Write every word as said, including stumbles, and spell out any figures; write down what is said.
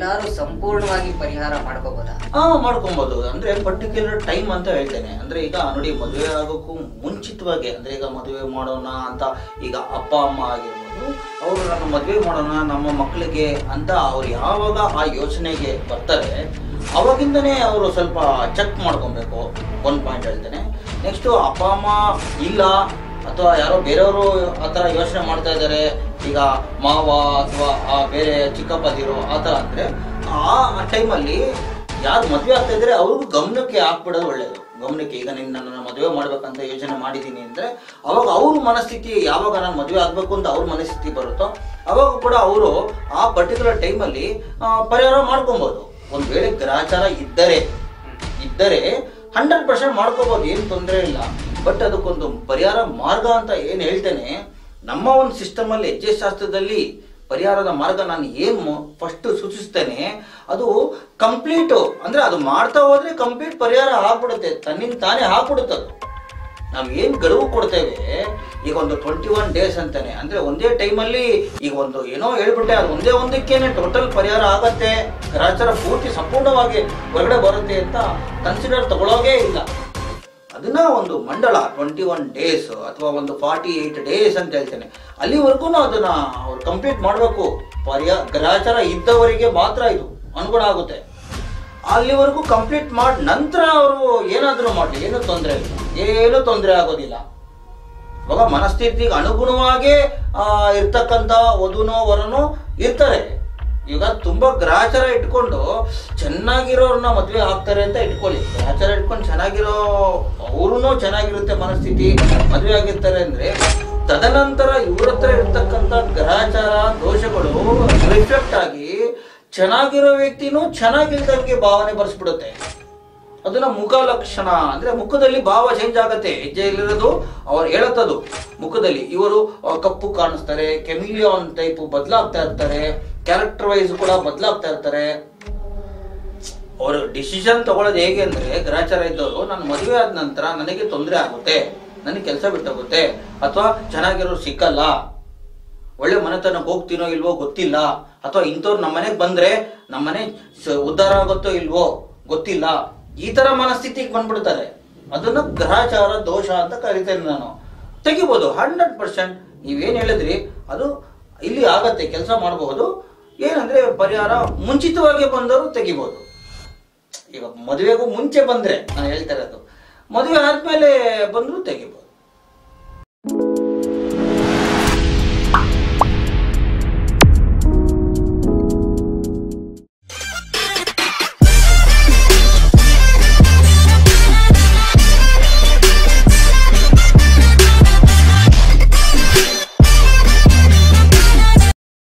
ಎಲ್ಲಾರು ಸಂಪೂರ್ಣವಾಗಿ ಪರಿಹಾರ ಮಾಡ್ಕೋಬಹುದಾ? ಹಾ ಮಾಡ್ಕೊಬಹುದು. ಅಂದ್ರೆ ಪರ್ಟಿಕ್ಯುಲರ್ ಟೈಮ್ ಅಂತ ಹೇಳ್ತೇನೆ. ಅಂದ್ರೆ ಈಗ ನೋಡಿ, ಮದುವೆ ಆಗೋಕ್ಕೂ ಮುಂಚಿತವಾಗಿ, ಅಂದ್ರೆ ಈಗ ಮದುವೆ ಮಾಡೋಣ ಅಂತ ಈಗ ಅಪ್ಪ ಅಮ್ಮ ಆಗಿರ್ಬೋದು, ಅವರು ನಮ್ಮ ಮದುವೆ ಮಾಡೋಣ ನಮ್ಮ ಮಕ್ಕಳಿಗೆ ಅಂತ ಅವ್ರು ಯಾವಾಗ ಆ ಯೋಚನೆಗೆ ಬರ್ತಾರೆ ಅವಾಗಿಂದನೇ ಅವರು ಸ್ವಲ್ಪ ಚೆಕ್ ಮಾಡ್ಕೊಬೇಕು. ಒಂದು ಪಾಯಿಂಟ್ ಹೇಳ್ತೇನೆ. ನೆಕ್ಸ್ಟು ಅಪ್ಪ ಅಮ್ಮ ಇಲ್ಲ ಅಥವಾ ಯಾರೋ ಬೇರೆಯವರು ಆ ಥರ ಯೋಚನೆ ಮಾಡ್ತಾ ಇದ್ದಾರೆ, ಈಗ ಮಾವ ಅಥವಾ ಆ ಬೇರೆ ಚಿಕ್ಕಪ್ಪದಿರೋ ಆ ಥರ ಅಂದರೆ ಆ ಟೈಮಲ್ಲಿ ಯಾರು ಮದುವೆ ಆಗ್ತಾ ಇದ್ದಾರೆ ಅವ್ರಿಗೂ ಗಮನಕ್ಕೆ ಹಾಕ್ಬಿಡೋದು ಒಳ್ಳೆಯದು. ಗಮನಕ್ಕೆ ಈಗ ನಿನ್ನ ನನ್ನ ಮದುವೆ ಮಾಡ್ಬೇಕಂತ ಯೋಚನೆ ಮಾಡಿದ್ದೀನಿ ಅಂದರೆ ಅವಾಗ ಅವ್ರ ಮನಸ್ಥಿತಿ, ಯಾವಾಗ ನಾನು ಮದುವೆ ಆಗಬೇಕು ಅಂತ ಅವ್ರ ಮನಸ್ಥಿತಿ ಬರುತ್ತೋ ಅವಾಗ ಕೂಡ ಅವರು ಆ ಪರ್ಟಿಕ್ಯುಲರ್ ಟೈಮಲ್ಲಿ ಪರಿಹಾರ ಮಾಡ್ಕೊಬೋದು. ಒಂದು ವೇಳೆ ಗ್ರಹಚಾರ ಇದ್ದರೆ ಇದ್ದರೆ ಹಂಡ್ರೆಡ್ ಪರ್ಸೆಂಟ್ ಮಾಡ್ಕೋಬೋದು, ಏನು ತೊಂದರೆ ಇಲ್ಲ. ಬಟ್ ಅದಕ್ಕೊಂದು ಪರಿಹಾರ ಮಾರ್ಗ ಅಂತ ಏನು ಹೇಳ್ತೇನೆ, ನಮ್ಮ ಒಂದು ಸಿಸ್ಟಮಲ್ಲಿ ಹೆಜ್ಜೆ ಶಾಸ್ತ್ರದಲ್ಲಿ ಪರಿಹಾರದ ಮಾರ್ಗ ನಾನು ಏನು ಫಸ್ಟ್ ಸೂಚಿಸ್ತೇನೆ ಅದು ಕಂಪ್ಲೀಟು. ಅಂದರೆ ಅದು ಮಾಡ್ತಾ ಹೋದ್ರೆ ಕಂಪ್ಲೀಟ್ ಪರಿಹಾರ ಆಗ್ಬಿಡುತ್ತೆ, ತನ್ನಿಂದ ತಾನೇ ಆಗ್ಬಿಡುತ್ತೆ. ಅದು ನಾವು ಏನು ಗಡುವು ಕೊಡ್ತೇವೆ, ಈಗ ಒಂದು ಟ್ವೆಂಟಿ ಒನ್ ಡೇಸ್ ಅಂತಾನೆ, ಅಂದರೆ ಒಂದೇ ಟೈಮಲ್ಲಿ ಈಗ ಒಂದು ಏನೋ ಹೇಳ್ಬಿಟ್ಟೆ ಅದು ಒಂದೇ ಒಂದಕ್ಕೇನೆ ಟೋಟಲ್ ಪರಿಹಾರ ಆಗತ್ತೆ, ಗ್ರಹಚಾರ ಪೂರ್ತಿ ಸಂಪೂರ್ಣವಾಗಿ ಹೊರಗಡೆ ಬರುತ್ತೆ ಅಂತ ಕನ್ಸಿಡರ್ ತಗೊಳ್ಳೋಗೇ ಇಲ್ಲ. ಅದನ್ನ ಒಂದು ಮಂಡಲ ಟ್ವೆಂಟಿ ಒನ್ ಡೇಸ್ ಅಥವಾ ಒಂದು ಫಾರ್ಟಿ ಏಟ್ ಡೇಸ್ ಅಂತ ಹೇಳ್ತೇನೆ, ಅಲ್ಲಿವರೆಗೂ ಅದನ್ನ ಅವ್ರು ಕಂಪ್ಲೀಟ್ ಮಾಡಬೇಕು. ಪರಿಹಾರ ಗ್ರಹಚಾರ ಇದ್ದವರಿಗೆ ಮಾತ್ರ ಇದು ಅನುಗುಣ ಆಗುತ್ತೆ. ಅಲ್ಲಿವರೆಗೂ ಕಂಪ್ಲೀಟ್ ಮಾಡಿ ನಂತರ ಅವರು ಏನಾದರೂ ಮಾಡಲಿ ಏನು ತೊಂದರೆ ಇಲ್ಲ, ಏನು ತೊಂದರೆ ಆಗೋದಿಲ್ಲ. ಇವಾಗ ಮನಸ್ಥಿತಿಗೆ ಅನುಗುಣವಾಗಿ ಇರ್ತಕ್ಕಂಥ ವಧುನೋ ವರನೋ ಇರ್ತಾರೆ. ಈಗ ತುಂಬಾ ಗ್ರಹಚಾರ ಇಟ್ಕೊಂಡು ಚೆನ್ನಾಗಿರೋರನ್ನ ಮದುವೆ ಆಗ್ತಾರೆ ಅಂತ ಇಟ್ಕೊಳ್ಳಿ. ಗ್ರಹಚಾರ ಇಟ್ಕೊಂಡು ಚೆನ್ನಾಗಿರೋ ಅವ್ರೂ ಚೆನ್ನಾಗಿರುತ್ತೆ ಮನಸ್ಥಿತಿ, ಮದುವೆ ಆಗಿರ್ತಾರೆ ಅಂದ್ರೆ ತದನಂತರ ಇವ್ರ ಹತ್ರ ಇರ್ತಕ್ಕಂಥ ಗ್ರಹಚಾರ ದೋಷಗಳು ರಿಫ್ಲೆಕ್ಟ್ ಆಗಿ ಚೆನ್ನಾಗಿರೋ ವ್ಯಕ್ತಿನೂ ಚೆನ್ನಾಗಿಲ್ದಂಗೆ ಭಾವನೆ ಬರ್ಸ್ಬಿಡುತ್ತೆ. ಅದನ್ನ ಮುಖ ಲಕ್ಷಣ ಅಂದ್ರೆ ಮುಖದಲ್ಲಿ ಭಾವ ಚೇಂಜ್ ಆಗತ್ತೆ. ಹೆಜ್ಜೆಯಲ್ಲಿರೋದು ಅವ್ರು ಹೇಳತ್ತದು ಮುಖದಲ್ಲಿ ಇವರು ಕಪ್ಪು ಕಾಣಿಸ್ತಾರೆ, ಕೆಮಿಲಿಯಾನ್ ಟೈಪ್ ಬದಲಾಗ್ತಾ ಇರ್ತಾರೆ, ಕ್ಯಾರೆಕ್ಟರ್ ವೈಸ್ ಕೂಡ ಬದಲಾಗ್ತಾ ಇರ್ತಾರೆ. ಅವರು ಡಿಸಿಷನ್ ತಗೊಳ್ಳೋದು ಹೇಗೆ ಅಂದ್ರೆ, ಗ್ರಹಚಾರ ಇದ್ದವರು ನಾನು ಮದುವೆ ಆದ ನಂತರ ನನಗೆ ತೊಂದರೆ ಆಗುತ್ತೆ, ನನಗೆ ಕೆಲಸ ಬಿಟ್ಟೋಗುತ್ತೆ, ಅಥವಾ ಚೆನ್ನಾಗಿರೋರು ಸಿಕ್ಕಲ್ಲ, ಒಳ್ಳೆ ಮನೆತನಕ್ಕೆ ಹೋಗ್ತೀನೋ ಇಲ್ವೋ ಗೊತ್ತಿಲ್ಲ, ಅಥವಾ ಇಂಥವ್ರು ನಮ್ಮ ಮನೆಗೆ ಬಂದ್ರೆ ನಮ್ಮನೆ ಉದ್ಧಾರ ಆಗುತ್ತೋ ಇಲ್ವೋ ಗೊತ್ತಿಲ್ಲ, ಈ ತರ ಮನಸ್ಥಿತಿಗೆ ಬಂದ್ಬಿಡ್ತಾರೆ. ಅದನ್ನ ಗ್ರಹಚಾರ ದೋಷ ಅಂತ ಕರಿತೇನೆ ನಾನು. ತೆಗಿಬಹುದು ಹಂಡ್ರೆಡ್ ಪರ್ಸೆಂಟ್. ನೀವೇನ್ ಹೇಳಿದ್ರಿ ಅದು ಇಲ್ಲಿ ಆಗತ್ತೆ, ಕೆಲಸ ಮಾಡಬಹುದು. ಏನಂದ್ರೆ ಪರಿಹಾರ ಮುಂಚಿತವಾಗಿ ಬಂದವರು ತೆಗಿಬಹುದು. ಈಗ ಮದುವೆಗೂ ಮುಂಚೆ ಬಂದ್ರೆ ನಾನು ಹೇಳ್ತಾ ಇರೋದು, ಮದುವೆ ಆದ್ಮೇಲೆ ಬಂದ್ರು ತೆಗಿಬಹುದು.